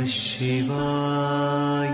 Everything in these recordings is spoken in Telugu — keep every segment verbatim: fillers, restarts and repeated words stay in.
शिवाय।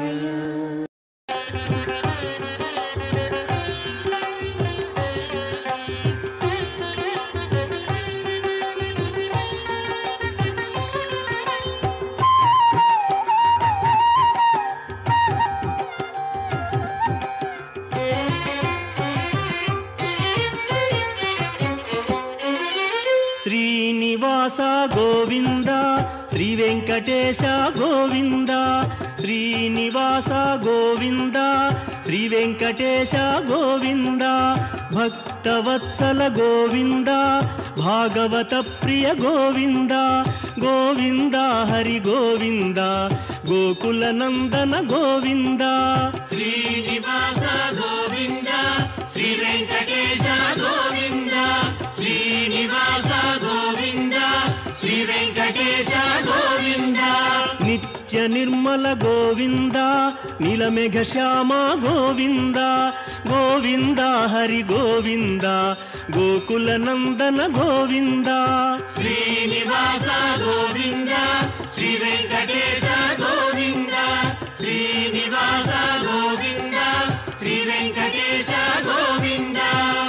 శ్రీనివాస గోవింద శ్రీ వెంకటేశ గోవింద, శ్రీనివాస గోవింద శ్రీ వెంకటేశ గోవింద, భక్తవత్సల గోవింద భాగవత ప్రియ గోవింద, గోవింద హరి గోవింద గోకుల నందన గోవింద. శ్రీనివాస గోవింద శ్రీ వెంకటేశ గోవింద, శ్రీనివాస గోవింద శ్రీ వెంకటేశ గోవింద. నిత్య నిర్మల గోవింద నీలమేఘ శ్యామ గోవింద, గోవింద హరి గోవింద గోకుల నందన గోవింద. శ్రీనివాస గోవింద శ్రీ వెంకటేశ గోవింద, శ్రీనివాస గోవింద శ్రీ వెంకటేశ గోవింద.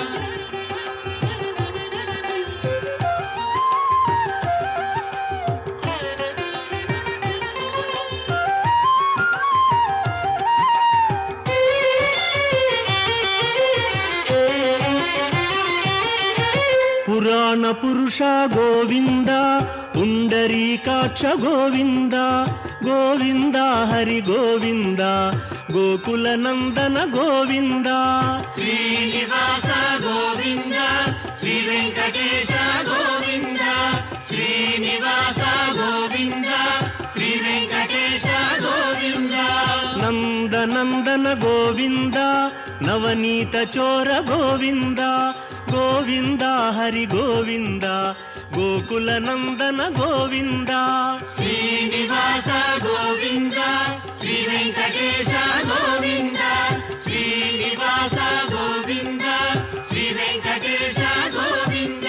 పురాణ పురుష గోవింద పుండరీకాక్ష గోవింద, గోవింద హరి గోవింద గోకుల నందన గోవింద. శ్రీనివాస గోవింద శ్రీ వెంకటేశ గోవింద, శ్రీనివాస గోవింద శ్రీ వెంకటేశ గోవింద. నందనందన గోవింద నవనీత చోర గోవింద, గోవింద హరి గోవింద గోకుల నందన గోవింద. శ్రీనివాస గోవింద శ్రీ వెంకటేశ గోవింద, శ్రీనివాస గోవింద శ్రీ వెంకటేశ గోవింద.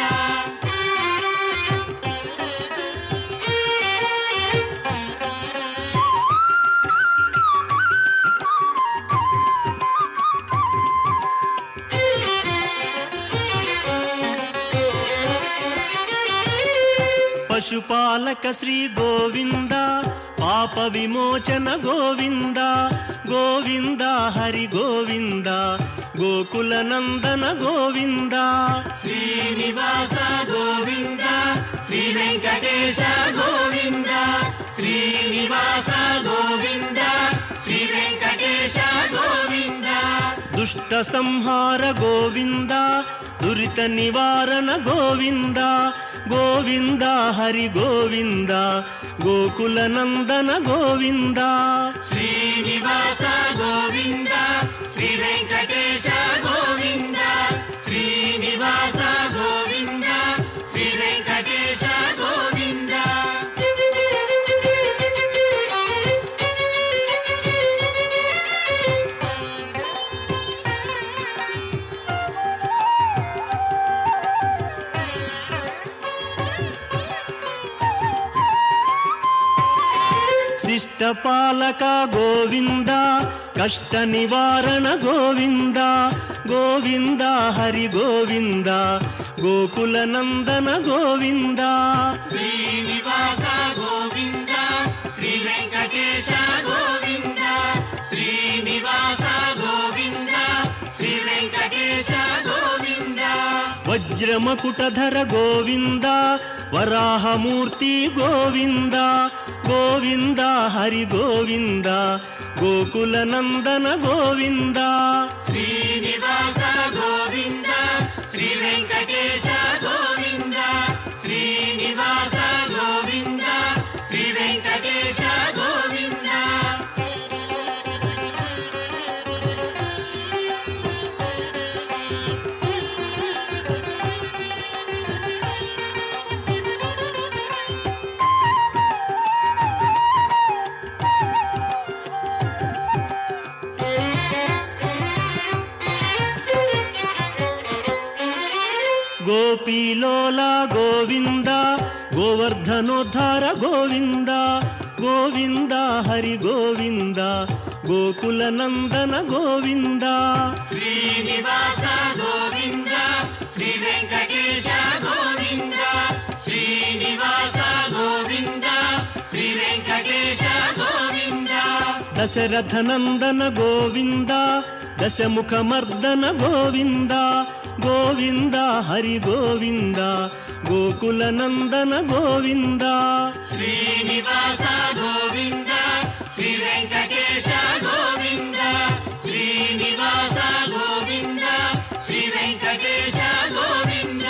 పశుపాలక శ్రీ గోవింద పాప విమోచన గోవింద, గోవింద హరి గోవింద గోకుల నందన గోవింద. శ్రీనివాస గోవింద శ్రీ వెంకటేశ గోవింద, శ్రీనివాస గోవింద శ్రీ వెంకటేశ గోవింద. దుష్ట సంహార గోవింద దురిత నివారణ గోవింద, గోవింద హరి గోవింద గోకుల నందన గోవింద. శ్రీనివాస గోవింద శ్రీ వెంకటేశ గోవింద, శ్రీనివాస గోవింద శ్రీ వెంకటేశ గోవింద. శిష్టపాలక గోవింద కష్ట నివారణ గోవింద, గోవింద హరి గోవింద గోకుల నందన గోవింద. శ్రీనివాస గోవింద శ్రీ వెంకటేశ గోవింద, శ్రీనివాస గోవింద శ్రీ వెంకటేశ గోవింద. వజ్రమకుటధర గోవింద వరాహమూర్తి గోవింద, గోవింద హరి గోవింద గోకుల నందన గోవింద. శ్రీనివాస గోవింద శ్రీ వెంకటేశ గోవింద, శ్రీనివాస గోవింద శ్రీ వెంకటేశ గోవింద. గోపీలోల గోవింద గోవర్ధనోద్ధార గోవింద, గోవింద హరి గోవింద గోకుల నందన గోవింద శ్రీనివాస గోవింద శ్రీ వెంకటేశ గోవింద శ్రీనివాస గోవింద శ్రీ వెంకటేశ గోవింద దశరథ నందన గోవింద దశముఖ మర్దన గోవింద గోవింద హరి గోవింద గోకుల నందన గోవింద శ్రీనివాస గోవింద శ్రీ వెంకటేశ గోవింద శ్రీనివాస గోవింద శ్రీ వెంకటేశ గోవింద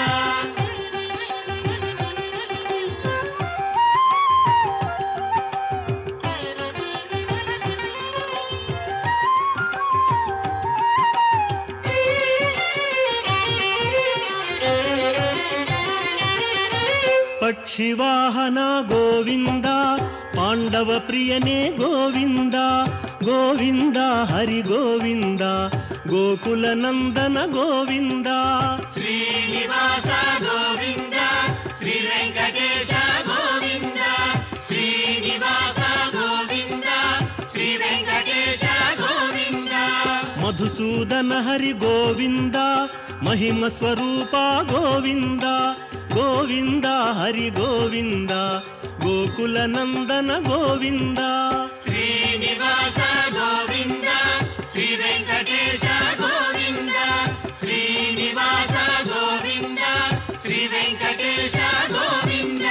పక్షివాహన గోవింద పాండవ ప్రియనే గోవింద గోవింద హరి గోవింద గోకుల నందన గోవింద శ్రీనివాస గోవింద శ్రీ వెంకటేశ గోవింద శ్రీనివాస గోవింద శ్రీ వెంకటేశ గోవింద మధుసూదన హరి గోవింద మహిమ స్వరూప గోవింద గోవింద హరి గోవింద గోకుల నందన గోవింద శ్రీనివాస గోవింద శ్రీ వెంకటేశ గోవింద శ్రీనివాస గోవింద శ్రీ వెంకటేశ గోవింద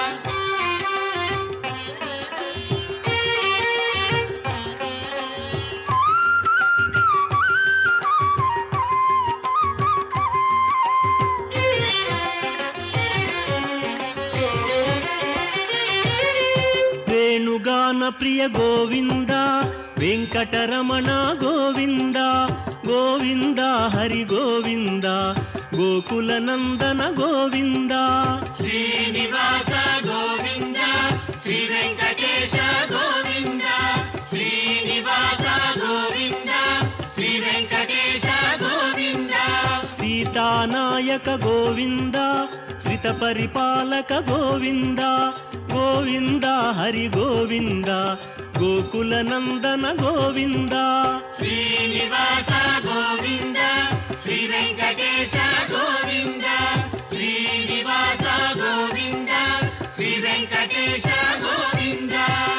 వేణుగాన ప్రియ గోవింద వెంకటరమణ గోవింద గోవింద హరి గోవింద గోకుల నందన గోవింద శ్రీనివాస గోవింద శ్రీ వెంకటేశ గోవింద శ్రీనివాస గోవింద శ్రీ వెంకటేశ గోవింద సీతానాయక గోవింద శ్రిత పరిపాలక గోవింద గోవింద హరి గోవింద గోకుల నందన గోవింద శ్రీనివాస గోవింద శ్రీ వెంకటేశ గోవింద శ్రీనివాస గోవింద శ్రీ వెంకటేశ గోవింద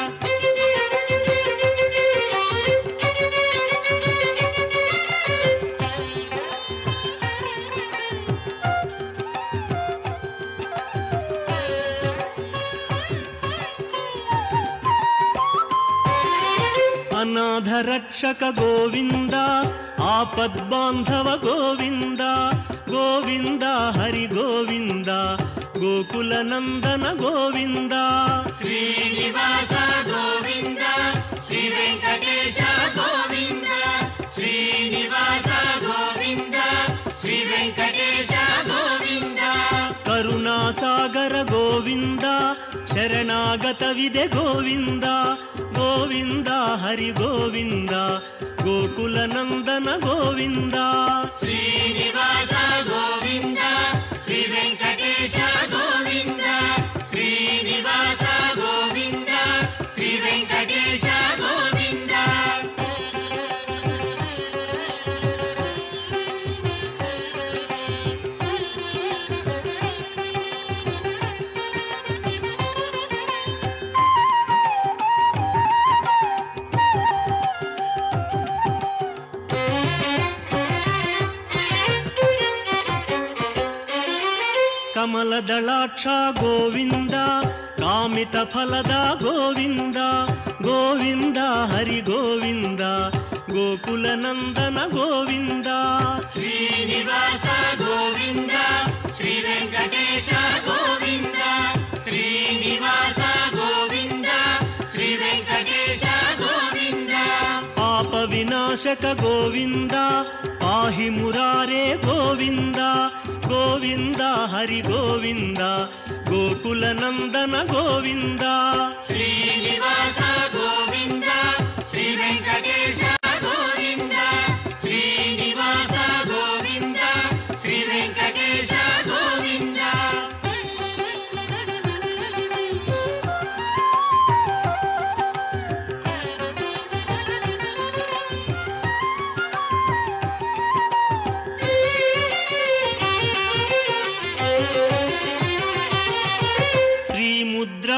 అనాథ రక్షక గోవింద ఆపద్బాంధవ గోవింద గోవింద హరి గోవింద గోకుల నందన గోవింద శ్రీనివాస గోవింద శ్రీ వెంకటేశ గోవింద శ్రీనివాస గోవింద శ్రీ వెంకటేశ గోవింద కరుణాసాగర గోవింద శరణాగత విదే గోవింద గోవింద హరి గోవింద గోకుల నందన గోవింద శ్రీనివాస గోవింద శ్రీ వెంకటేశ గోవింద శ్రీనివాస గోవింద శ్రీ వెంకటేశ గోవింద కమలదళాక్ష గోవింద కామిత ఫలద గోవింద గోవింద హరి గోవింద గోకుల నందన గోవింద శ్రీనివాస గోవింద శ్రీ వెంకటేశ గోవింద శ్రీనివాస గోవింద శ్రీ వెంకటేశ గోవింద పాప వినాశక గోవింద పాహి మురారే గోవింద గోవింద హరి గోవింద గోకుల నందన గోవింద శ్రీనివాస గోవింద శ్రీ వెంకటేశ గోవింద శ్రీనివాస గోవింద శ్రీ వెంకటేశ గోవింద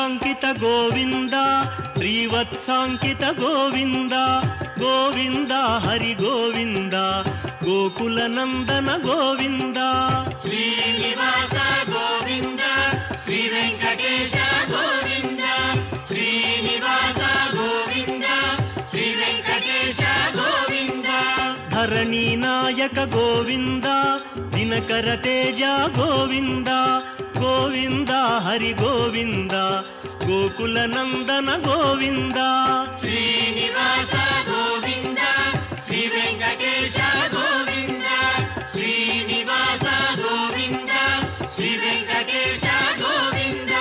శ్రీవత్సాంకిత గోవింద శ్రీవత్సాంకిత గోవింద గోవింద హరి గోవింద గోకుల నందన గోవింద శ్రీనివాస గోవింద శ్రీ వెంకటేశ గోవింద శ్రీనివాస గోవింద శ్రీ వెంకటేశ గోవింద ధరణీ నాయక గోవింద దినకర తేజ గోవింద గోవింద హరి గోవింద గోకుల నందన గోవింద శ్రీనివాస గోవింద శ్రీ వెంకటేశ గోవింద శ్రీనివాస గోవింద శ్రీ వెంకటేశ గోవింద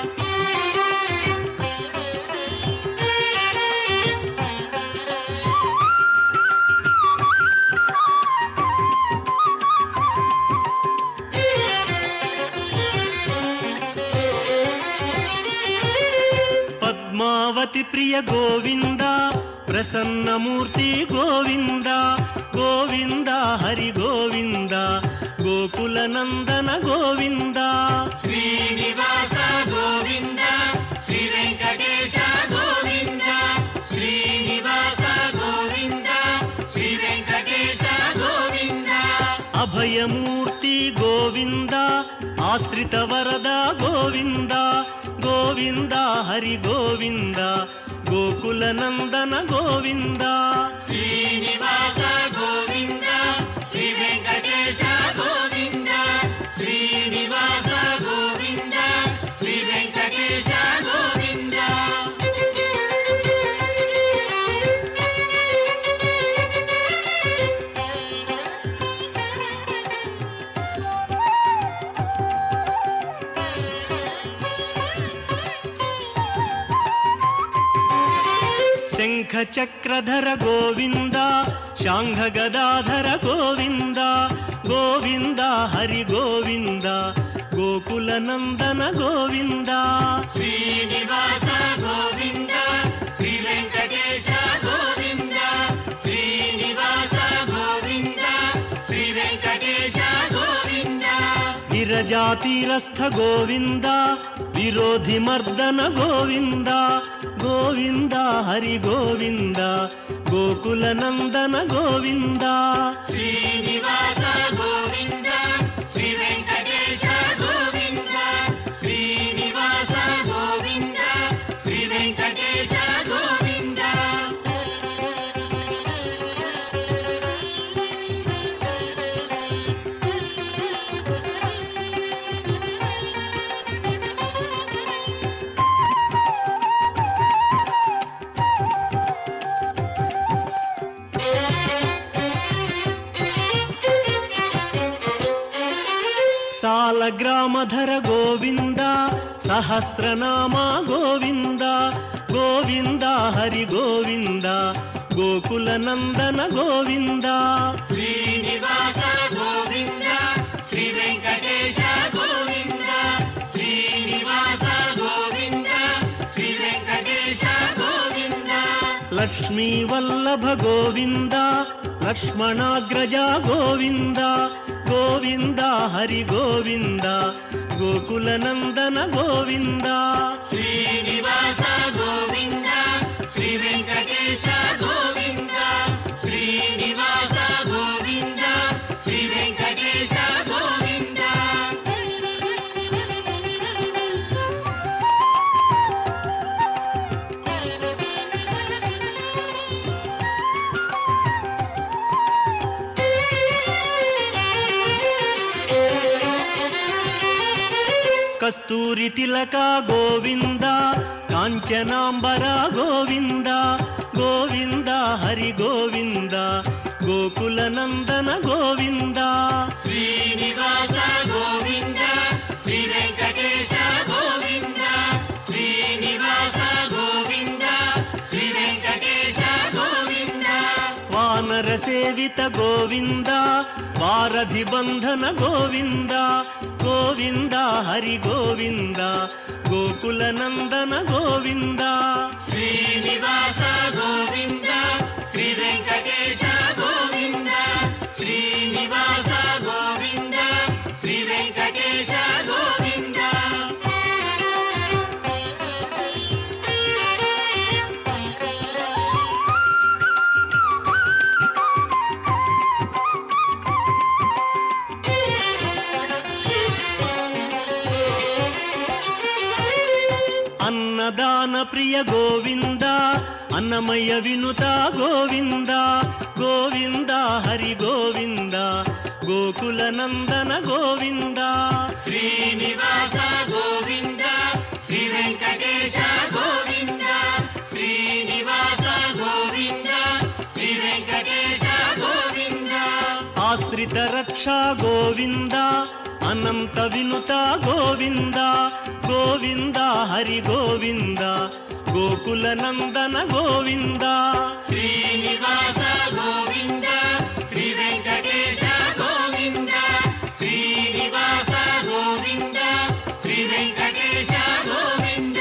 పద్మావతి ప్రియ గోవింద ప్రసన్నమూర్తి గోవింద గోవింద హరి గోవింద గోకుల నందన గోవింద శ్రీనివాస గోవింద శ్రీ వెంకటేశ గోవింద శ్రీనివాస గోవింద శ్రీ వెంకటేశ గోవింద అభయమూర్తి గోవింద ఆశ్రిత వరద గోవింద గోవింద హరి గోవింద గోకుల నందన గోవింద శ్రీనివాస గోవింద శ్రీ వెంకటేశ గోవింద శ్రీనివాస గోవింద శ్రీ వెంకటేశ గోవింద శంఖ చక్రధర గోవింద శాంఘ గదాధర గోవింద గోవింద హరి గోవింద గోకుల నందన గోవింద శ్రీనివాస గోవింద శ్రీ వెంకటేశ గోవింద శ్రీనివాస గోవింద శ్రీ వెంకటేశ గోవింద విరజాతీరస్థ గోవింద విరోధి మర్దన గోవింద గోవింద హరి గోవింద గోకుల నందన గోవింద శ్రీనివాస గోవింద శ్రీ వెంకటేశ గోవింద శ్రీనివాస గోవింద శ్రీ వెంకటేశ గోవింద సాలగ్రామధర గోవింద సహస్రనామ గోవింద గోవింద హరి గోవింద గోకుల నందన గోవింద శ్రీనివాస గోవింద శ్రీ వెంకటేశ గోవింద శ్రీనివాస గోవింద శ్రీ వెంకటేశ గోవింద లక్ష్మీ వల్లభ గోవింద లక్ష్మణాగ్రజ గోవింద గోవింద హరి గోవింద గోకుల నందన గోవింద శ్రీనివాస గోవింద శ్రీ వెంకటేశ గోవింద శ్రీనివాస గోవింద శ్రీ వెంకటేశ గోవింద కస్తూరి తిలక గోవింద కాంచనాంబర గోవింద గోవింద హరి గోవింద గోకుల నందన గోవింద శ్రీనివాస గోవింద శ్రీ వెంకటేశ గోవింద శ్రీనివాస గోవింద శ్రీ వెంకటేశ గోవింద వానర సేవిత గోవింద వారధి బంధన గోవింద గోవింద హరి గోవింద గోకుల నందన గోవింద శ్రీనివాస గోవింద శ్రీ వెంకటేశ గోవింద శ్రీనివాస గోవింద శ్రీ వెంకటేశ గోవింద అన్నదాన ప్రియ గోవింద అన్నమయ్య వినుత గోవింద గోవింద హరి గోవింద గోకుల నందన గోవింద శ్రీనివాస గోవింద శ్రీ వెంకటేశ గోవింద శ్రీనివాస గోవింద శ్రీ వెంకటేశ గోవింద ఆశ్రిత రక్షా గోవింద అనంత వినుత గోవింద గోవింద హరి గోవింద గోకుల నందన గోవింద శ్రీనివాస గోవింద శ్రీ వెంకటేశ గోవింద శ్రీనివాస గోవింద శ్రీ వెంకటేశ గోవింద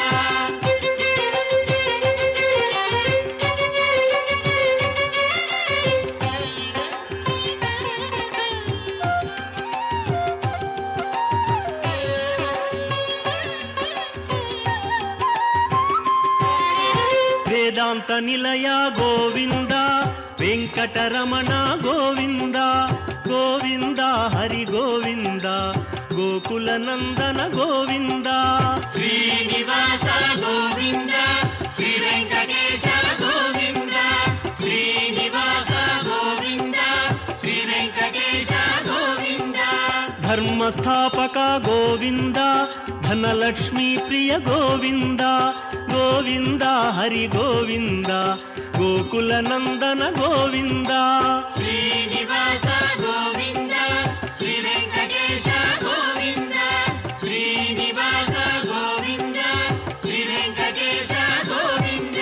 వేదాంత నిలయ గోవింద వెంకటరమణ గోవింద గోవింద హరి గోవింద గోకుల నందన గోవింద శ్రీనివాస గోవింద శ్రీ వెంకటేశ గోవింద శ్రీనివాస గోవింద శ్రీ వెంకటేశ గోవింద ధర్మస్థాపక గోవింద ధనలక్ష్మీ ప్రియ గోవింద గోవింద హరి గోవింద గోకుల నందన గోవింద శ్రీనివాస గోవింద శ్రీ వెంకటేశ గోవింద శ్రీనివాస గోవింద శ్రీ వెంకటేశ గోవింద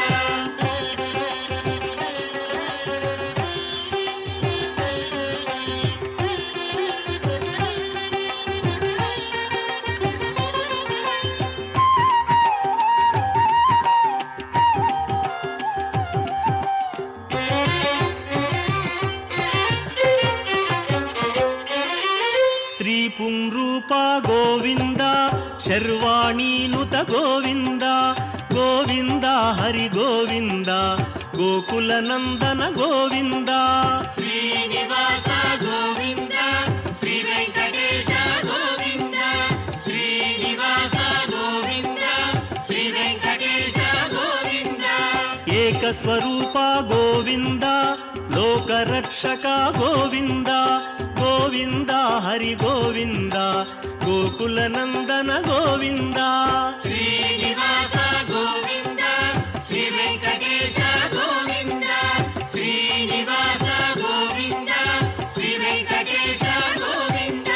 పుంరూప గోవింద శర్వాణీనుత గోవింద గోవింద హరి గోవింద గోకుల నందన గోవింద శ్రీనివాస గోవింద శ్రీ వెంకటేశ గోవింద శ్రీనివాస గోవింద శ్రీ వెంకటేశ గోవింద ఏకస్వరూప గోవింద లోకరక్షక గోవింద గోవింద హరి గోవింద గోకుల నందన గోవింద శ్రీనివాస గోవింద శ్రీ వెంకటేశ గోవింద శ్రీనివాస గోవింద శ్రీ వెంకటేశ గోవింద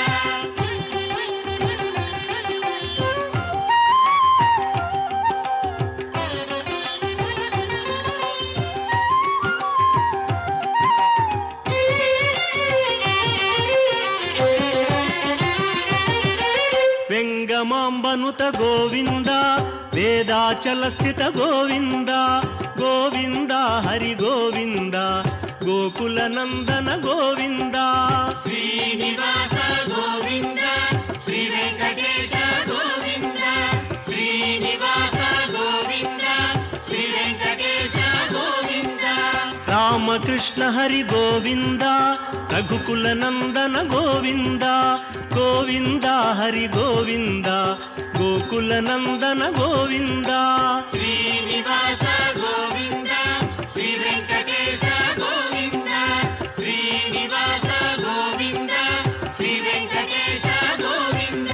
వెంగమాంబనుత గోవింద వేదాచల స్థిత గోవింద గోవింద హరి గోవింద గోకుల నందన గోవింద శ్రీనివాస గోవింద శ్రీ వెంకటేశ గోవింద శ్రీనివాస గోవింద శ్రీ వెంకటేశ గోవింద రామకృష్ణ హరి గోవింద రఘుకుల నందన గోవింద గోవింద హరి గోవింద గోకుల నందన గోవింద శ్రీనివాస గోవింద శ్రీ వెంకటేశ గోవింద శ్రీనివాస గోవింద శ్రీ వెంకటేశ గోవింద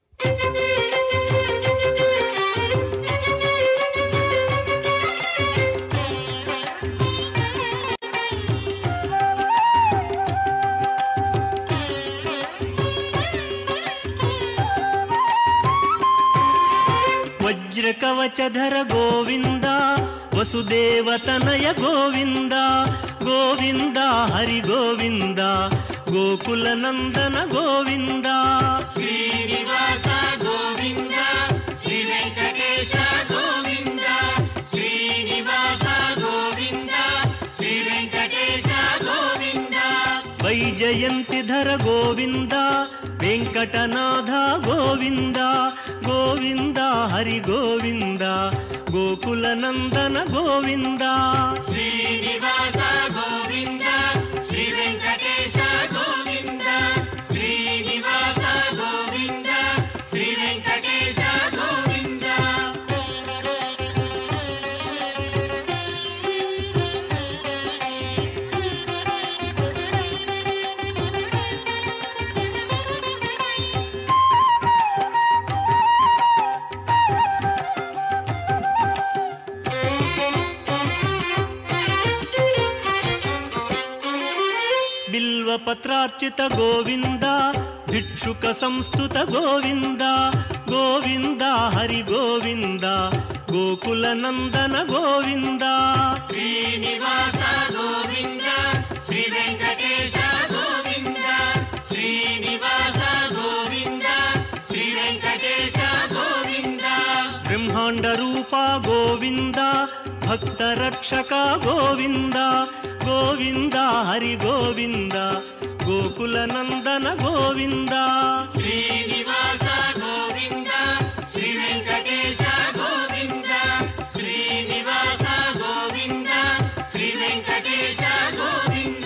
వజ్రకవచధర గోవింద వసుదేవతనయ గోవింద గోవింద హరి గోవింద గోకుల నందన గోవింద శ్రీనివాస గోవింద శ్రీ వెంకటేశ గోవింద శ్రీనివాస గోవింద శ్రీ వెంకటేశ గోవింద వైజయంతిధర గోవింద వెంకటనాథ గోవింద గోవింద హరి గోవింద గోకుల నందన గోవింద శ్రీనివాస గోవింద శ్రీ వెంకటేశ గోవింద శ్రీనివాస గోవింద శ్రీ వెంకటేశ గోవింద బిల్వపత్రార్చిత గోవింద భిక్షుక సంస్తుత గోవింద గోవింద హరి గోవింద గోకుల నందన గోవింద శ్రీనివాస గోవింద శ్రీ వెంకటేశ గోవింద శ్రీనివాస గోవింద శ్రీ వెంకటేశ గోవింద బ్రహ్మాండ రూప గోవింద భక్త రక్షక గోవింద గోవింద హరి గోవింద గోకుల నందన గోవింద శ్రీనివాస గోవింద శ్రీ వెంకటేశ గోవింద శ్రీనివాస గోవింద శ్రీ వెంకటేశ గోవింద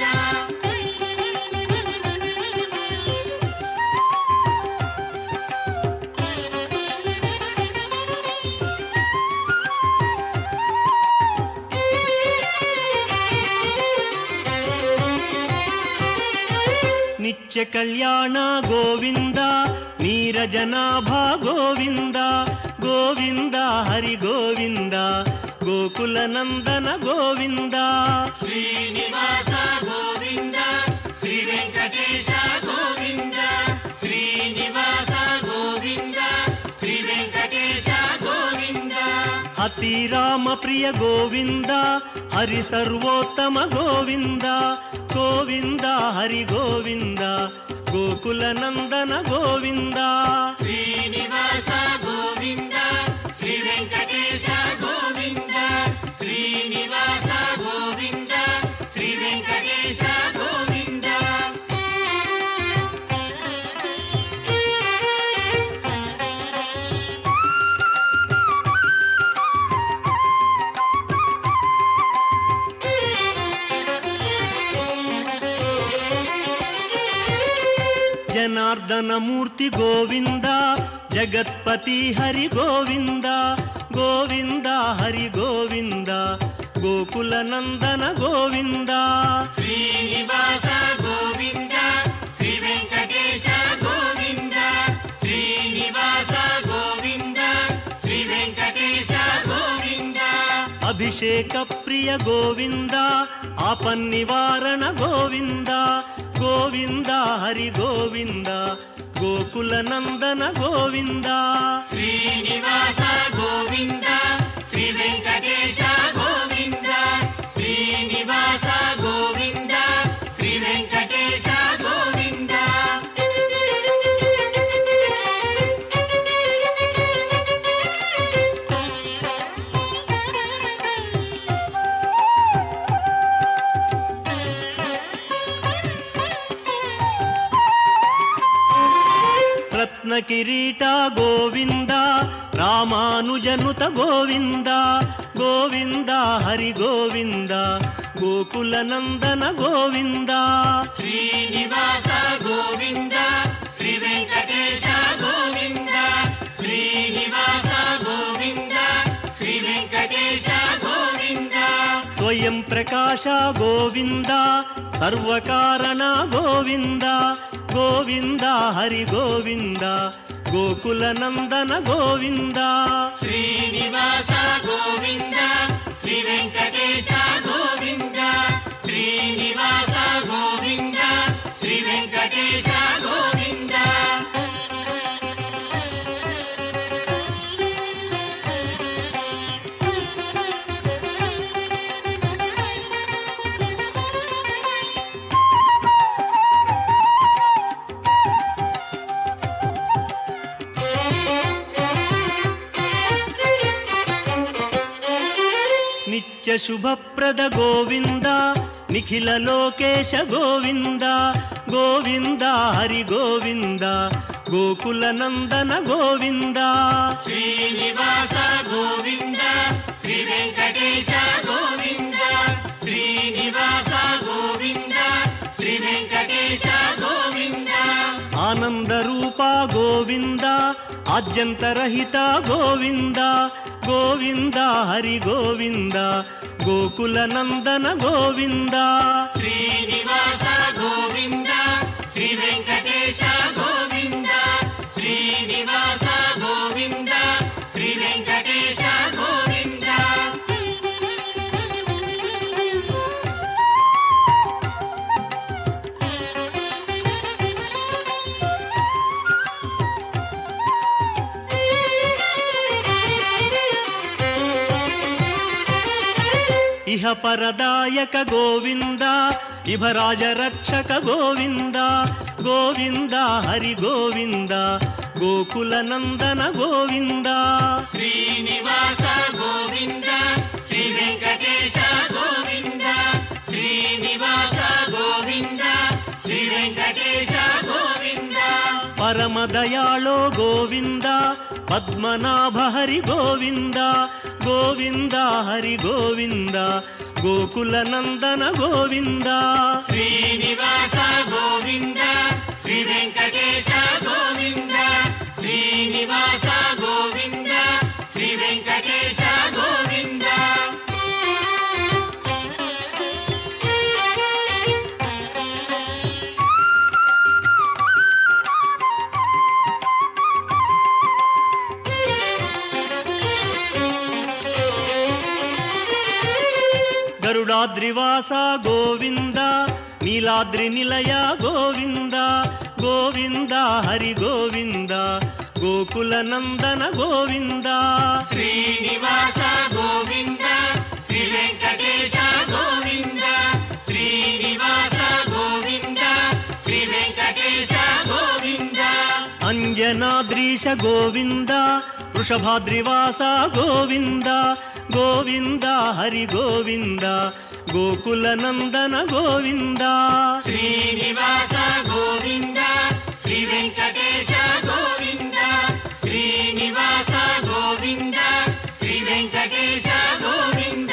నిత్య కళ్యాణ గోవింద నీరజనాభ గోవింద గోవింద హరి గోవింద గోకుల నందన గోవింద శ్రీనివాస గోవింద శ్రీ వెంకటేశ గోవింద శ్రీనివాస గోవింద శ్రీ వెంకటేశ గోవింద అతి రామ ప్రియ గోవింద హరి సర్వోత్తమ గోవింద గోవింద హరి గోవింద గోకుల నందన గోవింద శ్రీనివాస గోవింద శ్రీ వెంకటేశ గోవింద శ్రీనివాస గోవింద శ్రీ వెంకటేశ గోవింద జనార్దన మూర్తి గోవింద జగత్పతి హరి గోవింద గోవింద హరి గోవింద గోకుల నందన గోవింద శ్రీనివాస గోవింద శ్రీ వెంకటేశ గోవింద శ్రీనివాస గోవింద శ్రీ వెంకటేశ గోవింద అభిషేక ప్రియ గోవింద ఆపన్నివారణ గోవింద గోవింద హరి గోవింద గోకుల నందన గోవింద శ్రీనివాస గోవింద శ్రీ వెంకటేశ గోవింద శ్రీనివాస గోవింద శ్రీ వెంకటేశ గోవింద రత్న కిరీట గోవింద రామానుజనుత గోవింద గోవింద హరి గోవింద గోకుల నందన గోవింద శ్రీనివాస గోవింద శ్రీ వెంకటేశ గోవింద శ్రీనివాస గోవింద శ్రీ వెంకటేశ గోవింద స్వయం ప్రకాశ గోవింద సర్వకారణ గోవింద గోవింద హరి గోవింద గోకుల నందన గోవింద శ్రీనివాస గోవింద శ్రీ వెంకటేశ గోవింద శ్రీనివాస గోవింద శ్రీ వెంకటేశ గోవింద నిత్య శుభప్రద గోవింద నిఖిల లోకేశ గోవింద గోవింద హరి గోవింద గోకుల నందన గోవింద శ్రీనివాస గోవింద శ్రీ వెంకటేశ గోవింద శ్రీనివాస గోవింద శ్రీ వెంకటేశ గోవింద ఆనంద రూప గోవింద ఆద్యంతరహిత గోవింద గోవింద హరి గోవింద గోకుల నందన గోవింద శ్రీనివాస గోవింద శ్రీ వెంకటేశ గోవింద శ్రీనివాస గోవింద శ్రీ వెంకటేశ గోవింద ఇహ పరదాయక గోవింద ఇభరాజ రక్షక గోవింద గోవింద హరి గోవింద గోకుల నందన గోవింద శ్రీనివాస గోవింద శ్రీ వెంకటేశ గోవింద శ్రీనివాస గోవింద శ్రీ వెంకటేశ గోవింద పరమదయాళో గోవింద పద్మనాభ హరి గోవింద గోవింద హరి గోవింద గోకుల నందన గోవింద శ్రీనివాస గోవింద శ్రీ వెంకటేశ గోవింద శ్రీనివాస గోవింద శ్రీ వెంకటేశ గోవింద గరుడాద్రివాస గోవింద నీలాద్రి నిలయ గోవింద గోవింద హరి గోవింద గోకుల నందన గోవింద శ్రీనివాస గోవింద శ్రీ వెంకటేశ గోవింద శ్రీనివాస గోవింద శ్రీ వెంకటేశ గోవింద అంజనాద్రీశ గోవింద వృషభాద్రివాస గోవింద గోవింద హరి గోవింద గోకుల నందన గోవింద శ్రీనివాస గోవింద శ్రీ వెంకటేశ గోవింద శ్రీనివాస గోవింద శ్రీ వెంకటేశ గోవింద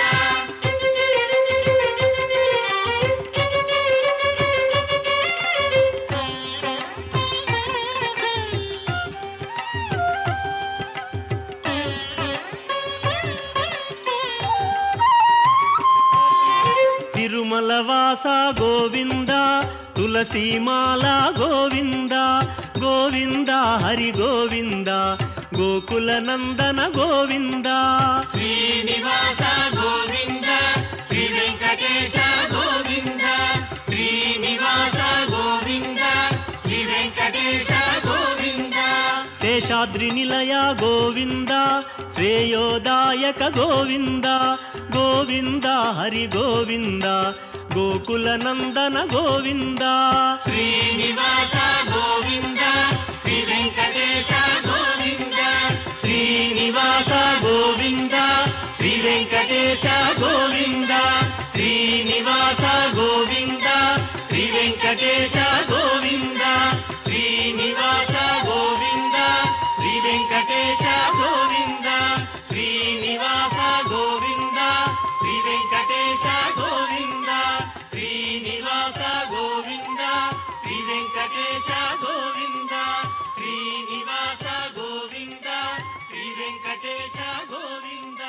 తిరుమలవాస గోవింద తులసీమాల గోవింద గోవింద హరి గోవింద గోకుల నందన గోవింద శ్రీనివాస గోవింద శ్రీ వెంకటేశ గోవింద శ్రీనివాస గోవింద శ్రీ వెంకటేశ గోవింద శేషాద్రి నిలయ గోవింద శ్రేయోదాయక గోవింద గోవింద హరి గోవింద గోకుల నందన గోవింద శ్రీనివాస గోవింద శ్రీ వెంకటేశ గోవింద శ్రీనివాస గోవింద శ్రీ వెంకటేశ గోవింద శ్రీనివాస గోవింద శ్రీ వెంకటేశ గోవింద శ్రీనివాస గోవింద శ్రీ వెంకటేశ గోవింద శ్రీనివాస గోవింద శ్రీ వెంకటేశ గోవింద శ్రీనివాస గోవింద శ్రీ వెంకటేశ గోవింద శ్రీనివాస గోవింద శ్రీ వెంకటేశ గోవింద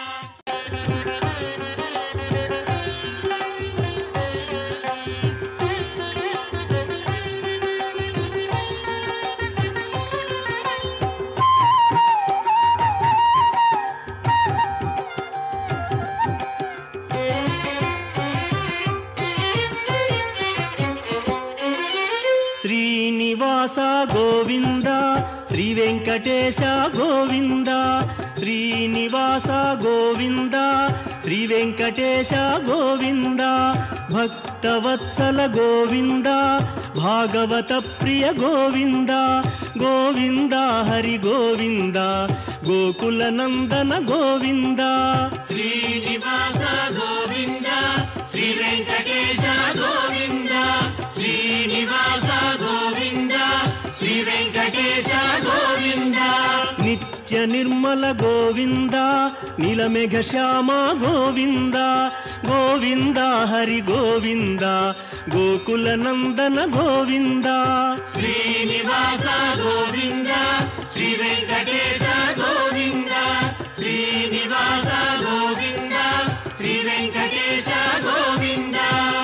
శ్రీనివాస గోవింద శ్రీ వెంకటేశ గోవింద శ్రీనివాస గోవింద శ్రీ వెంకటేశ గోవింద భక్తవత్సల గోవింద భాగవత ప్రియ గోవింద గోవింద హరి గోవింద గోకుల నందన గోవింద శ్రీనివాస గోవింద శ్రీ వెంకటేశ గోవింద శ్రీనివాస గోవింద శ్రీ వెంకటేశ గోవింద నిత్య నిర్మల గోవింద నీలమేఘ శ్యామ గోవింద గోవింద హరి గోవింద గోకుల నందన గోవింద శ్రీనివాస గోవింద శ్రీ వెంకటేశ గోవింద శ్రీనివాస గోవింద శ్రీ వెంకటేశ గోవింద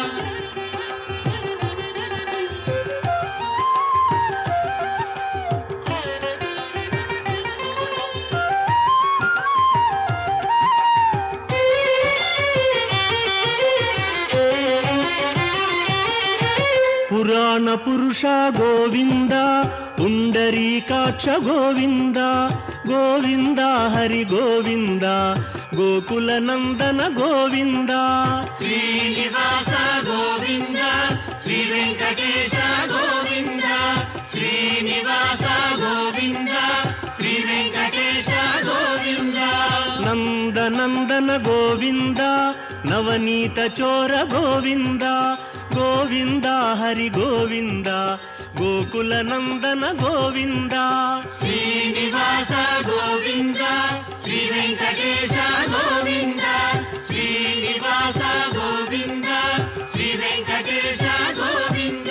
పురాణ పురుష గోవింద పుండరీకాక్ష గోవింద గోవింద హరి గోవింద గోకుల నందన గోవింద శ్రీనివాస గోవింద శ్రీ వెంకటేశ గోవింద శ్రీనివాస గోవింద శ్రీ వెంకటేశ గోవింద నందనందన గోవింద నవనీత చోర గోవింద గోవింద హరి గోవింద గోకుల నందన గోవింద శ్రీనివాస గోవింద శ్రీ వెంకటేశ గోవింద శ్రీనివాస గోవింద శ్రీ వెంకటేశ గోవింద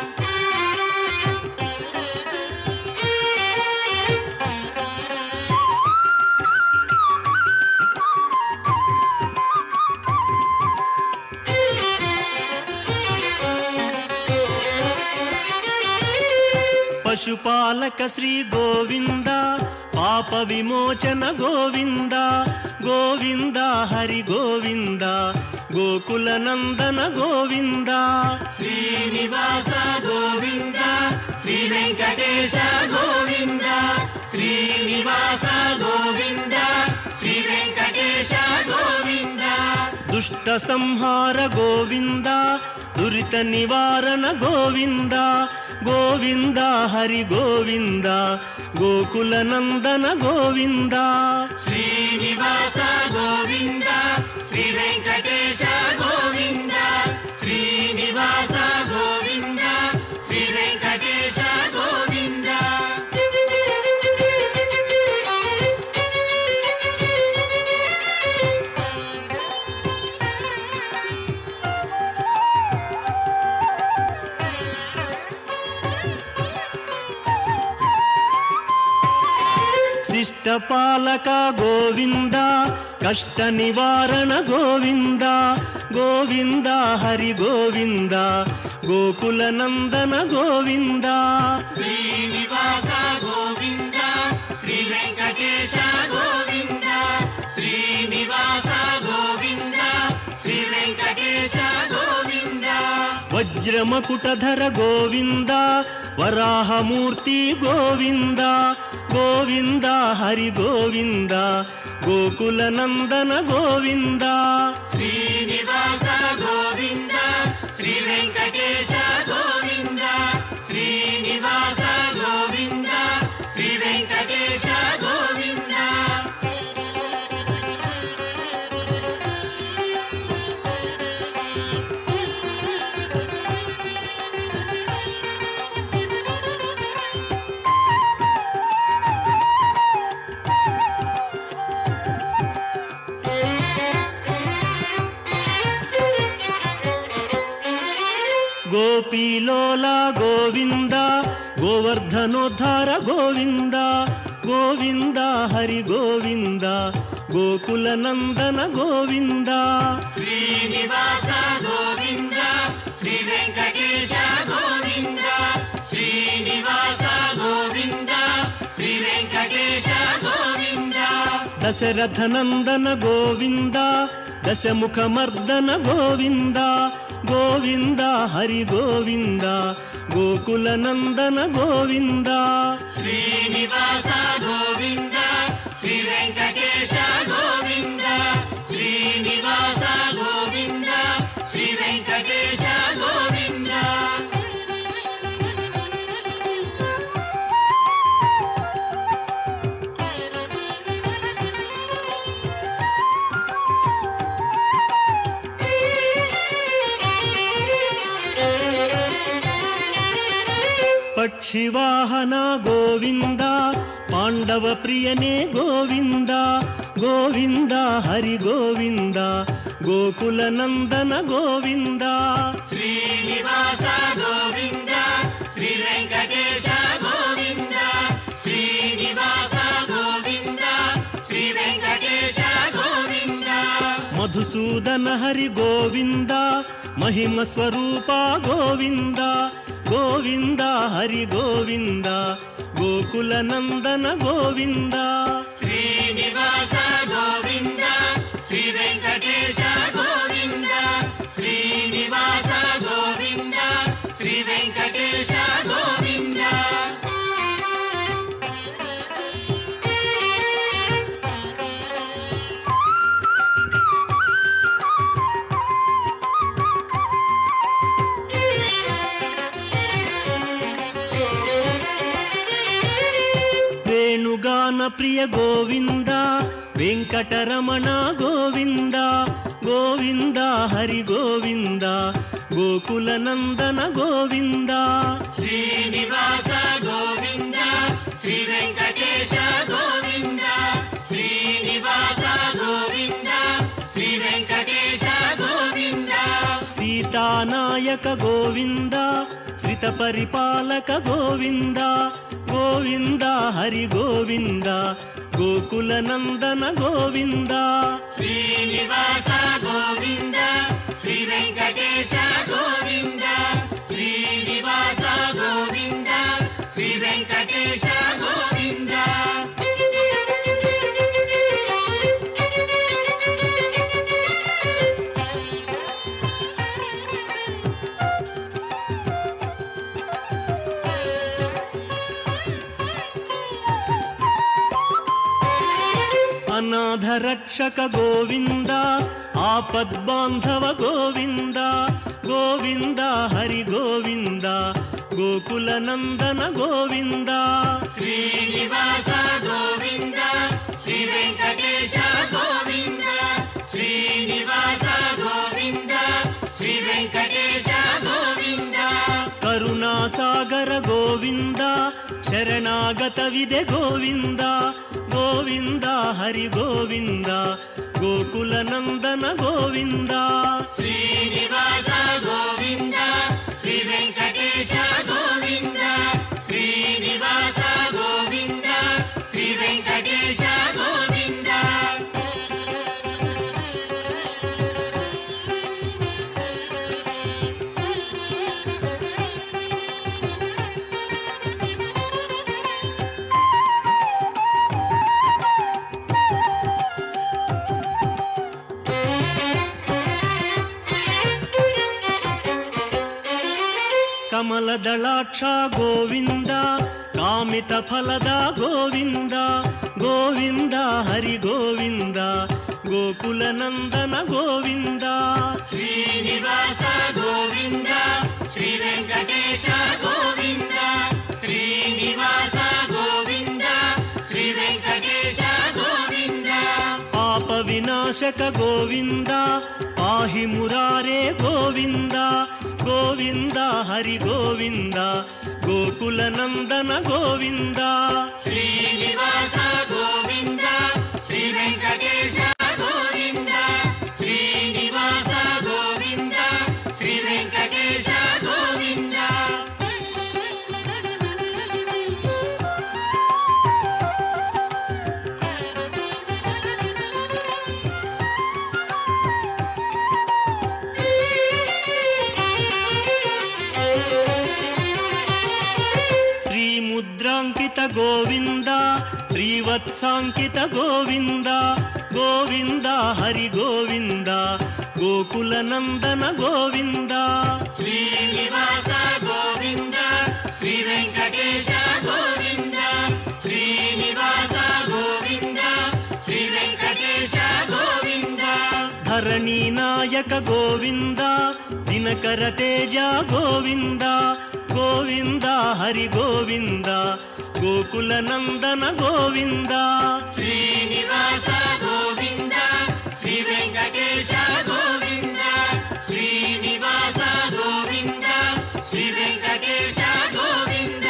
పశుపాలక శ్రీ గోవింద పాప విమోచన గోవింద గోవింద హరి గోవింద గోకుల నందన గోవింద శ్రీనివాస గోవింద శ్రీ వెంకటేశ గోవింద శ్రీనివాస గోవింద శ్రీ వెంకటేశ గోవింద దుష్ట సంహార గోవింద దురిత నివారణ గోవింద గోవింద హరి గోవింద గోకుల నందన గోవింద శ్రీనివాస గోవింద శ్రీ వెంకటేశ గోవింద శ్రీనివాస గోవింద శ్రీ వెంకటేశ గోవింద శిష్టపాలక గోవింద కష్ట నివారణ గోవింద గోవింద హరి గోవింద గోకుల నందన గోవింద శ్రీనివాస గోవింద శ్రీ వెంకటేశ గోవింద శ్రీనివాస గోవింద శ్రీ వెంకటేశ గోవింద వజ్రమకుటధర గోవింద వరాహమూర్తి గోవింద గోవింద హరి గోవింద గోకుల నందన గోవింద శ్రీనివాస గోవింద శ్రీ వెంకటేశ గోవింద శ్రీనివాస గోవింద శ్రీ వెంకటేశ గోవింద గోపీలోల గోవింద గోవర్ధనోద్ధార గోవింద గోవింద హరి గోవింద గోకుల నందన గోవింద శ్రీనివాస గోవింద శ్రీ వెంకటేశ గోవింద శ్రీనివాస గోవింద శ్రీ వెంకటేశ గోవింద దశరథ నందన గోవింద దశముఖ మర్దన గోవింద గోవింద హరి గోవింద గోకుల నందన గోవింద శ్రీనివాస గోవింద శ్రీ వెంకటేశ గోవింద శ్రీనివాస గోవింద శ్రీ వెంకటేశ గోవింద పక్షివాహన గోవింద పాండవ ప్రియనే గోవింద గోవింద హరి గోవింద గోకుల నందన గోవింద శ్రీనివాస గోవింద శ్రీ వెంకటేశ గోవింద శ్రీనివాస గోవింద శ్రీ వెంకటేశ గోవింద మధుసూదన హరి గోవింద మహిమ స్వరూప గోవింద గోవింద హరి గోవింద గోకుల నందన గోవింద శ్రీనివాస గోవింద శ్రీ వెంకటేశ గోవింద శ్రీనివాస గోవింద శ్రీ వెంకటేశ గోవింద ప్రియ గోవింద వెంకటరమణ గోవింద గోవింద హరి గోవింద గోకుల నందన గోవింద శ్రీనివాస గోవింద శ్రీ వెంకటేశ గోవింద శ్రీనివాస గోవింద శ్రీ వెంకటేశ గోవింద సీతానాయక గోవింద శ్రిత పరిపాలక గోవింద గోవింద హరి గోవింద గోకుల నందన గోవింద శ్రీనివాస గోవింద శ్రీ వెంకటేశ గోవింద శ్రీనివాస గోవింద శ్రీ వెంకటేశ గోవింద అనాథ రక్షక గోవింద ఆపద్బాంధవ గోవింద గోవింద హరి గోవింద గోకుల నందన గోవింద శ్రీనివాస గోవింద శ్రీ వెంకటేశ గోవింద శ్రీనివాస గోవింద శ్రీ వెంకటేశ గోవింద కరుణాసాగర గోవింద శరణాగత విదే గోవింద గోవింద హరి గోవింద గోకుల నందన గోవింద శ్రీనివాస గోవింద శ్రీ వెంకటేశ గోవింద శ్రీనివాస గోవింద శ్రీ వెంకటేశ గోవింద కమలదళాక్ష గోవింద కామిత ఫలద గోవింద గోవింద హరి గోవింద గోకుల నందన గోవింద శ్రీనివాస గోవింద శ్రీ వెంకటేశ గోవింద శ్రీనివాస గోవింద శ్రీ వెంకటేశ గోవింద పాప వినాశక గోవింద పాహి మురారే గోవింద గోవింద హరి గోవింద గోకుల నందన గోవింద శ్రీనివాస గోవింద శ్రీ వెంకటేశ గోవింద శ్రీనివాస గోవింద శ్రీ వెంకటేశ గోవింద ముద్రాంకిత గోవింద శ్రీవత్సాంకిత గోవింద గోవింద హరి గోవింద గోకుల నందన గోవింద శ్రీనివాస గోవింద శ్రీ వెంకటేశ గోవింద శ్రీనివాస గోవింద శ్రీ వెంకటేశ గోవింద ధరణీ నాయక గోవింద దినకర తేజ గోవింద గోవింద హరి గోవింద గోకుల నందన గోవింద శ్రీనివాస గోవింద శ్రీ వెంకటేశ గోవింద శ్రీనివాస గోవింద శ్రీ వెంకటేశ గోవింద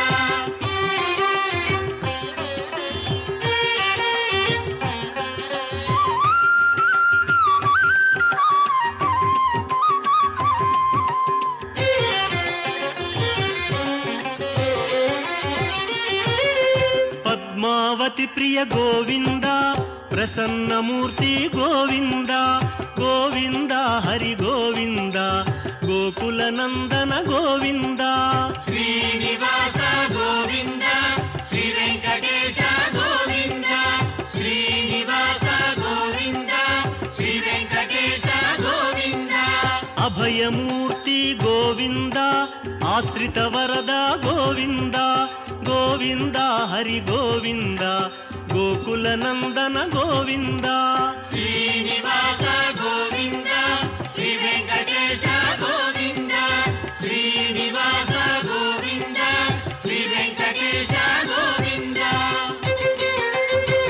పద్మావతి ప్రియ గోవింద ప్రసన్నమూర్తి గోవింద గోవింద హరి గోవింద గోకుల నందన గోవింద శ్రీనివాస గోవింద శ్రీ వెంకటేశ గోవింద శ్రీనివాస గోవింద శ్రీ వెంకటేశ గోవింద అభయమూర్తి గోవింద ఆశ్రిత వరద గోవింద గోవింద హరి గోవింద గోకుల నందన గోవింద శ్రీనివాస గోవింద శ్రీ వెంకటేశ గోవింద శ్రీనివాస గోవింద శ్రీ వెంకటేశ గోవింద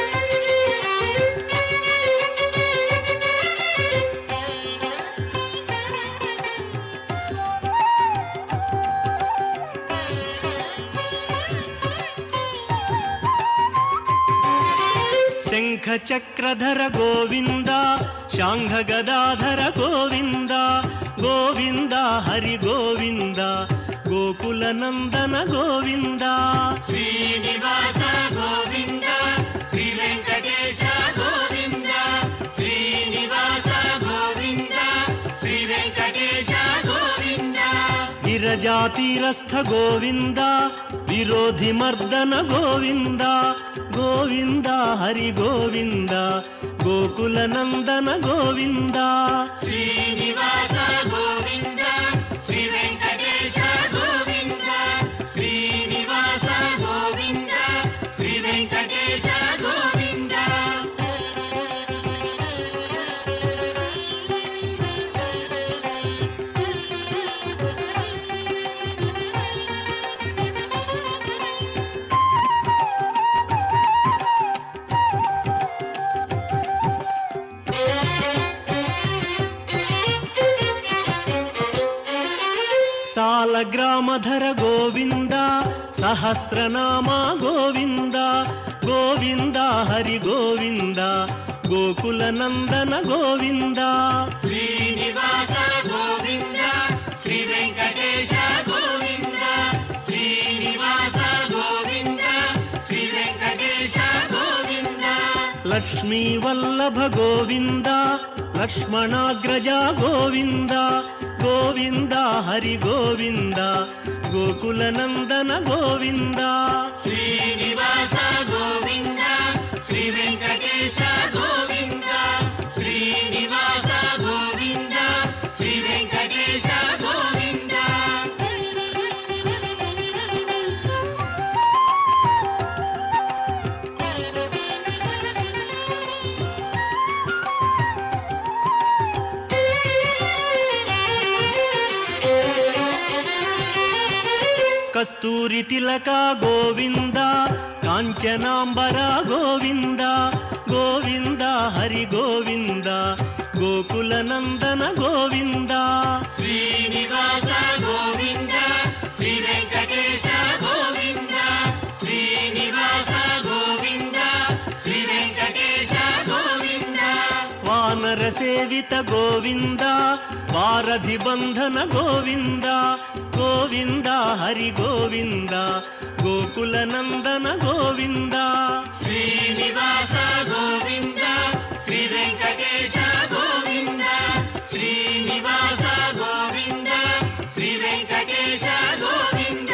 శంఖచక్రధర గోవింద శాంఘగదాధర గోవింద గోవింద హరి గోవింద గోకుల నందన గోవింద శ్రీనివాస గోవింద శ్రీ వెంకటేశ గోవింద శ్రీనివాస గోవింద శ్రీ వెంకటేశ గోవింద విరజాతీరస్థ గోవింద విరోధి మర్దన గోవింద గోవింద హరి గోవింద గోకుల నందన గోవింద శ్రీనివాస గోవింద శ్రీ వెంకటేశ గోవింద శ్రీనివాస గోవింద శ్రీ వెంకటేశ గోవింద సాలగ్రామధర గోవింద సహస్రనామ గోవింద గోవింద హరి గోవింద గోకుల నందన గోవింద శ్రీనివాస గోవింద శ్రీ వెంకటేశ గోవింద శ్రీనివాస గోవింద శ్రీ వెంకటేశ గోవింద లక్ష్మీ వల్లభ గోవింద లక్ష్మణాగ్రజ గోవింద గోవింద హరి గోవింద గోకుల నందన గోవింద శ్రీనివాస గోవింద శ్రీ వెంకటేశ గోవింద శ్రీనివాస గోవింద శ్రీ వెంకటేశ గోవింద కస్తూరి తిలక గోవింద కాంచనాంబర గోవింద గోవింద హరి గోవింద గోకుల నందన గోవింద శ్రీనివాస గోవింద శ్రీ వెంకటేశ గోవింద శ్రీనివాస గోవింద శ్రీ వెంకటేశ గోవింద వానర సేవిత గోవింద వారధి బంధన గోవింద గోవింద హరి గోవింద గోకుల నందన గోవింద శ్రీనివాస గోవింద శ్రీ వెంకటేశ గోవింద శ్రీనివాస గోవింద శ్రీ వెంకటేశ గోవింద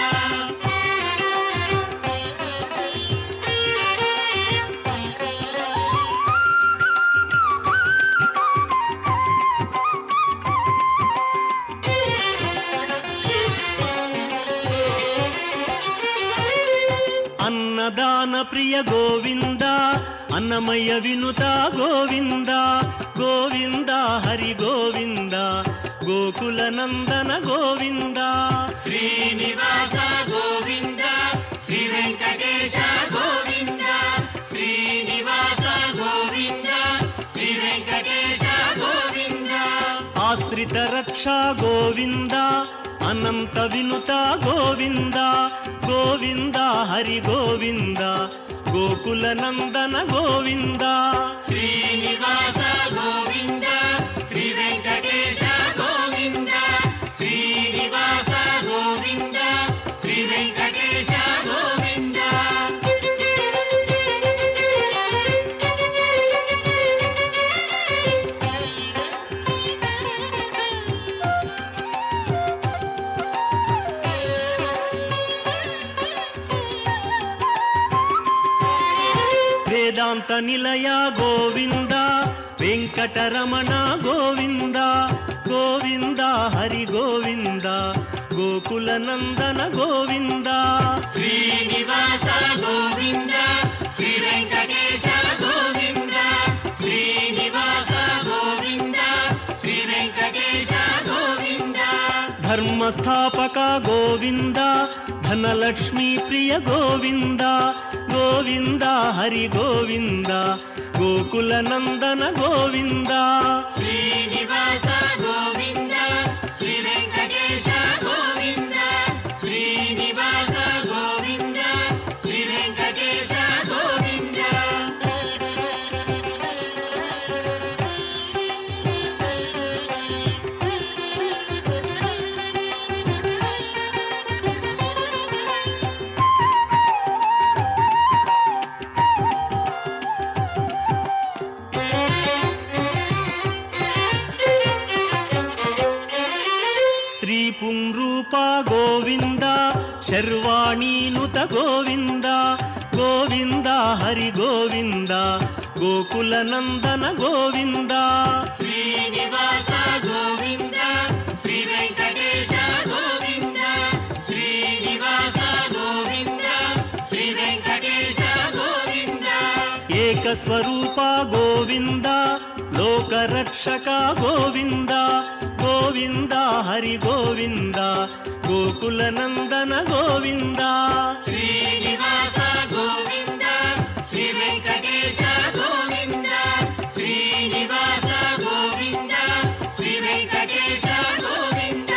అన్నదాన ప్రియ గోవింద అన్నమయ వినుత గోవింద గోవింద హరి గోవింద గోకుల నందన గోవింద శ్రీనివాస గోవింద శ్రీ వెంకటేశ గోవింద శ్రీనివాస గోవింద శ్రీ వెంకటేశ గోవింద ఆశ్రిత రక్ష గోవింద అనంత వినుత గోవింద గోవింద హరి గోవింద గోకుల నందన గోవింద శ్రీనివాస గోవింద శ్రీ వెంకటేశ గోవింద శ్రీనివాస గోవింద శ్రీ వెంకటేశ గోవింద వేదాంత నిలయ గోవింద వెంకటరమణ గోవింద గోవింద హరి గోవింద గోకుల నందన గోవింద శ్రీనివాస గోవింద శ్రీ వెంకటేశ గోవింద శ్రీనివాస గోవింద శ్రీ వెంకటేశ గోవింద ధర్మస్థాపక గోవింద ధనలక్ష్మీ ప్రియ గోవింద గోవింద హరి గోవింద గోకుల నందన గోవింద శ్రీనివాస గోవింద శ్రీ వెంకటేశ గోవింద శ్రీనివాస గోవింద శ్రీ వెంకటేశ గోవింద శర్వాణీనుత గోవింద గోవింద హరి గోవింద గోకుల నందన గోవింద శ్రీనివాస గోవింద శ్రీ వెంకటేశ గోవింద శ్రీనివాస గోవింద శ్రీ వెంకటేశ గోవింద ఏకస్వరూప గోవింద లోకరక్షక గోవింద గోవింద హరి గోవింద గోకుల నందన గోవింద శ్రీనివాస గోవింద శ్రీ వెంకటేశ గోవింద శ్రీనివాస గోవింద శ్రీ వెంకటేశ గోవింద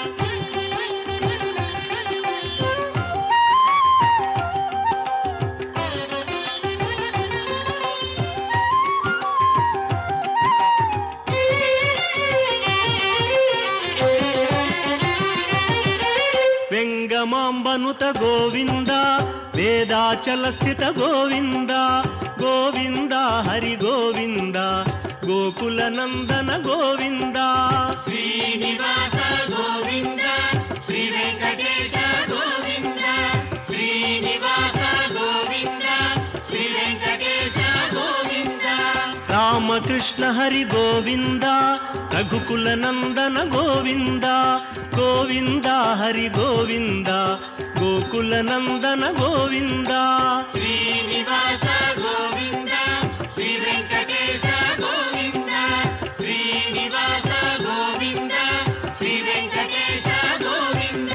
వెంగమాంబనుత గోవింద వేదాచల స్థిత గోవింద గోవింద హరి గోవింద గోకుల నందన గోవింద శ్రీనివాస గోవింద శ్రీ వెంకటేశ గోవింద శ్రీనివాస గోవింద శ్రీ వెంకటేశ గోవింద రామకృష్ణ హరి గోవింద రఘుకుల నందన గోవింద గోవింద హరి గోవింద గోకుల నందన గోవింద శ్రీనివాస గోవింద శ్రీ వెంకటేశ గోవింద శ్రీనివాస గోవింద శ్రీ వెంకటేశ గోవింద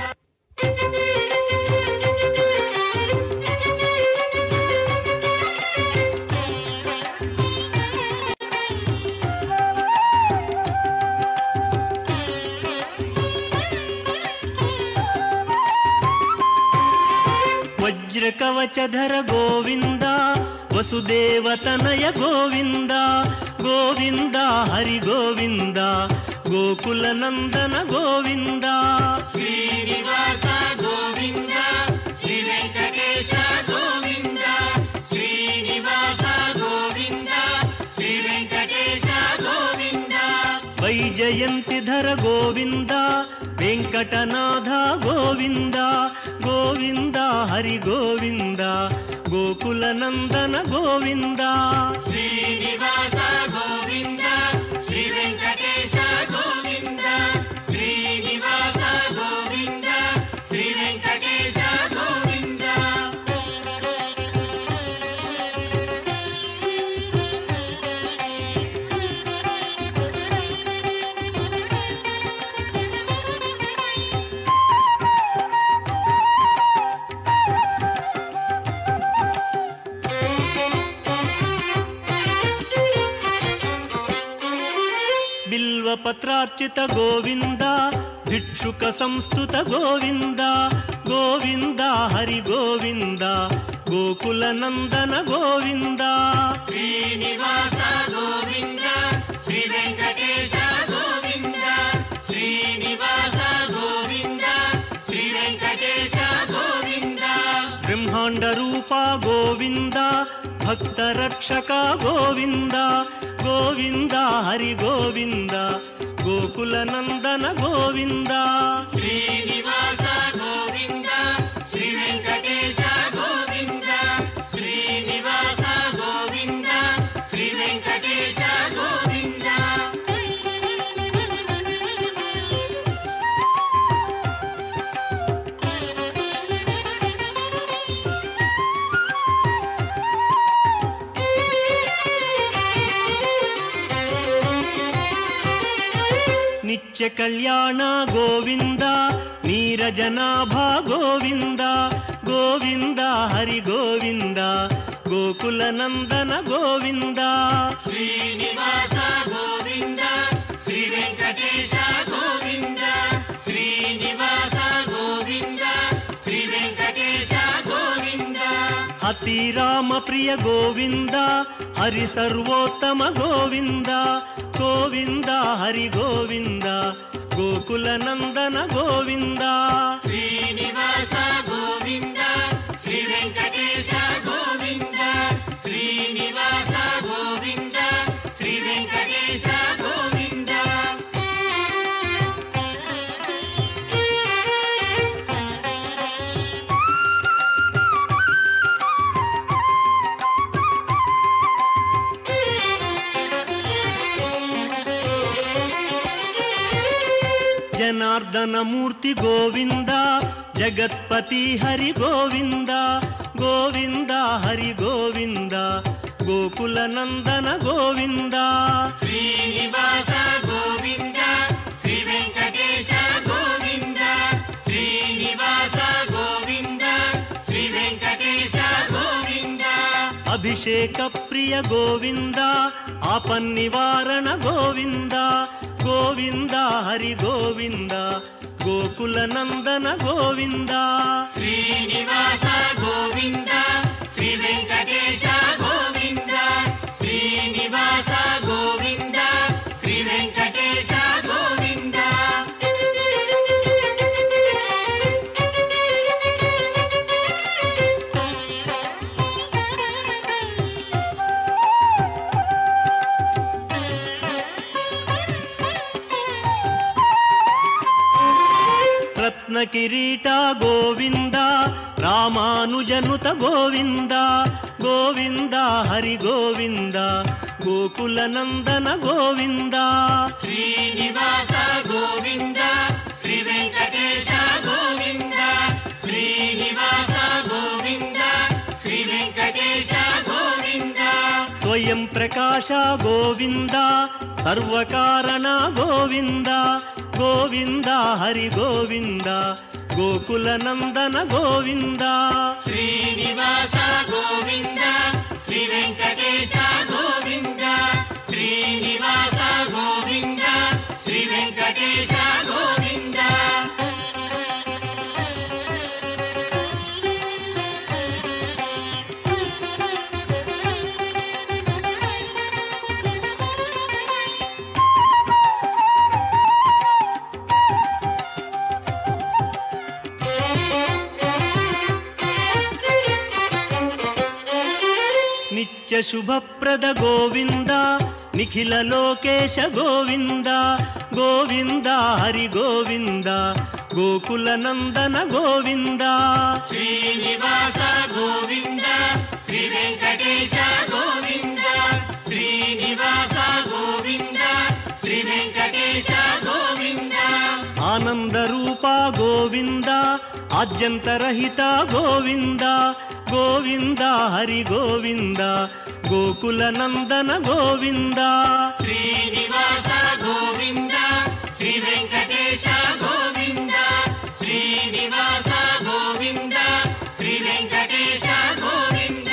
వజ్రకవచధర గోవింద వసుదేవతనయ గోవింద గోవింద హరి గోవింద గోకుల నందన గోవింద శ్రీనివాస గోవింద శ్రీ వెంకటేశ గోవింద శ్రీనివాస గోవింద శ్రీ వెంకటేశ గోవింద వైజయంతిధర గోవింద వెంకటనాథ గోవింద గోవింద హరి గోవింద గోకుల నందన గోవింద శ్రీనివాస గోవింద శ్రీ వెంకటేశ గోవింద శ్రీనివాస గోవింద శ్రీ వెంకటేశ గోవింద బిల్వపత్రార్చిత గోవింద భిక్షుక సంస్థుత గోవింద గోవింద హరి గోవింద గోకుల నందన గోవింద శ్రీనివాస గోవింద శ్రీ వెంకటేశ గోవింద శ్రీనివాస గోవింద శ్రీ వెంకటేశ గోవింద బ్రహ్మాండ రూప గోవింద భక్త రక్షక గోవింద గోవింద హరి గోవింద గోకుల నందన గోవింద శ్రీనివాస గోవింద శ్రీ వెంకటేశ గోవింద శ్రీనివాస గోవింద శ్రీ వెంకటేశ గోవింద నిత్య కళ్యాణ గోవింద నీరజనాభ గోవింద గోవింద హరి గోవింద గోకుల నందన గోవింద శ్రీనివాస గోవింద శ్రీ వెంకటేశ గోవింద శ్రీనివాస గోవింద శ్రీ వెంకటేశ గోవింద అతి రామ ప్రియ గోవింద హరి సర్వోత్తమ గోవింద గోవింద హరి గోవింద గోకుల నందన గోవింద శ్రీనివాస గోవింద శ్రీ వెంకటేశ గోవింద శ్రీనివాస గోవింద శ్రీ వెంకటేశ గోవింద జనార్దన మూర్తి గోవింద, జగత్పతి హరి గోవింద, గోవింద హరి గోవింద, గోకుల నందన గోవింద. శ్రీనివాస గోవింద, శ్రీ వెంకటేశ గోవింద, శ్రీనివాస గోవింద, శ్రీ వెంకటేశ గోవింద. అభిషేక ప్రియ గోవింద, ఆపన్నివారణ గోవింద, గోవింద హరి గోవింద, గోకుల నందన గోవింద. శ్రీనివాస గోవింద, శ్రీ వెంకటేశ గోవింద, శ్రీనివాస గోవింద, శ్రీ వెంకటేశ గోవింద. రత్న కిరీట గోవింద, రామానుజనుత గోవింద, గోవింద హరి గోవింద, గోకుల నందన గోవింద. శ్రీనివాస గోవింద, శ్రీ వెంకటేశ గోవింద, శ్రీనివాస గోవింద, శ్రీ వెంకటేశ గోవింద. స్వయం ప్రకాశ గోవింద, సర్వకారణ గోవింద, గోవింద హరి గోవింద, గోకుల నందన గోవింద. శ్రీనివాస గోవింద, శ్రీ వెంకటేశ గోవింద, శ్రీనివాస గోవింద, శ్రీ వెంకటేశ గోవింద. నిత్య శుభప్రద గోవింద, నిఖిల లోకేశ గోవింద, గోవింద హరి గోవింద, గోకుల నందన గోవింద. శ్రీనివాస గోవింద, శ్రీ వెంకటేశ గోవింద, శ్రీనివాస గోవింద, శ్రీ వెంకటేశ గోవింద. ఆనంద రూప గోవింద, ఆద్యంతరహిత గోవింద, గోవింద హరి గోవింద, గోకుల నందన గోవింద. శ్రీనివాస గోవింద, శ్రీ వెంకటేశ గోవింద, శ్రీనివాస గోవింద, శ్రీ వెంకటేశ గోవింద.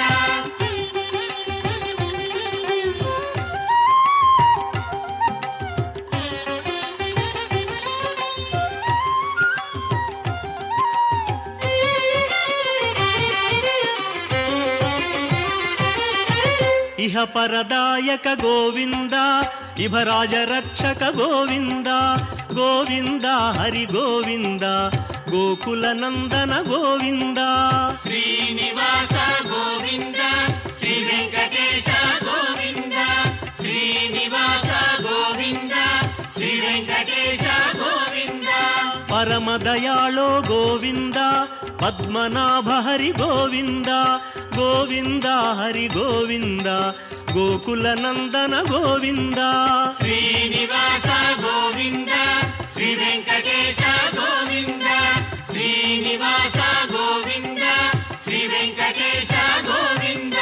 ఇహ పరదాయక గోవింద, ఇభరాజ రక్షక గోవింద, గోవింద హరి గోవింద, గోకుల నందన గోవింద. శ్రీనివాస గోవింద, శ్రీ వెంకటేశ గోవింద, శ్రీనివాస గోవింద, శ్రీ వెంకటేశ గోవింద. పరమ దయాళో గోవింద, పద్మనాభ హరి గోవింద, గోవింద హరి గోవింద, గోకుల నందన గోవింద. శ్రీనివాస గోవింద, శ్రీ వెంకటేశ గోవింద, శ్రీనివాస గోవింద, శ్రీ వెంకటేశ గోవింద.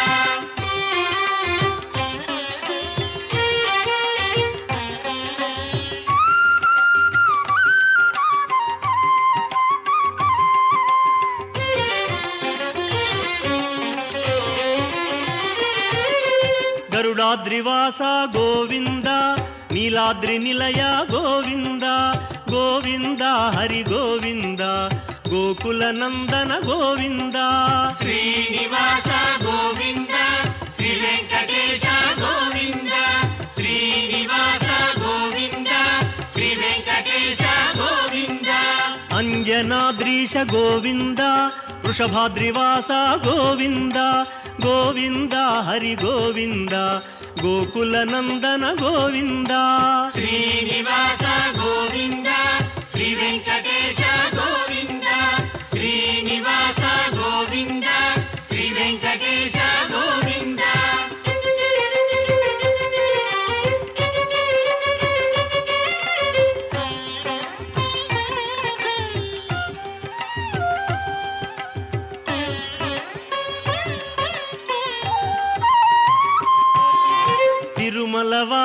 గరుడాద్రివాస గోవింద, నీలాద్రి నిలయ గోవింద, గోవింద హరి గోవింద, గోకుల నందన గోవింద. శ్రీనివాస గోవింద, శ్రీ వెంకటేశ గోవింద, శ్రీనివాస గోవింద, శ్రీ వెంకటేశ గోవింద. అంజనాద్రీశ గోవింద, వృషభాద్రివాస గోవింద, గోవింద హరి గోవింద, గోకుల నందన గోవింద. శ్రీనివాస గోవింద, శ్రీ వెంకటేశ గోవింద, శ్రీనివాస గోవింద, శ్రీ వెంకటేశ గోవింద.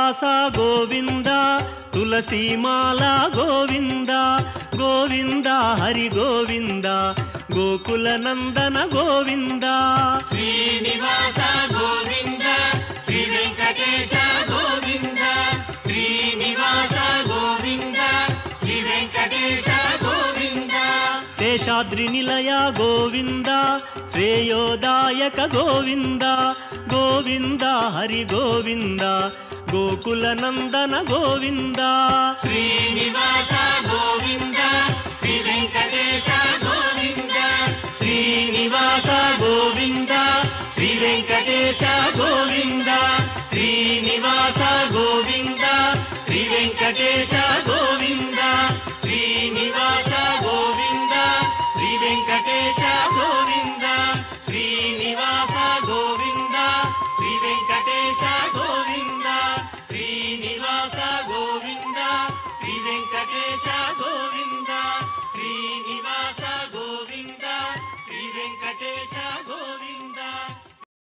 శ్రీనివాస గోవింద తులసీమాల గోవింద గోవింద హరి గోవింద గోకుల నందన గోవింద శ్రీనివాస గోవింద శ్రీ వెంకటేశ గోవింద శ్రీనివాస గోవింద శ్రీ వెంకటేశ గోవింద శేషాద్రి నిలయ గోవింద శ్రేయోదాయక గోవింద గోవింద హరి గోవింద గోకుల నందన గోవింద శ్రీనివాస గోవింద శ్రీ వెంకటేశ గోవింద శ్రీనివాస గోవింద శ్రీ వెంకటేశ గోవింద శ్రీనివాస గోవింద శ్రీ వెంకటేశ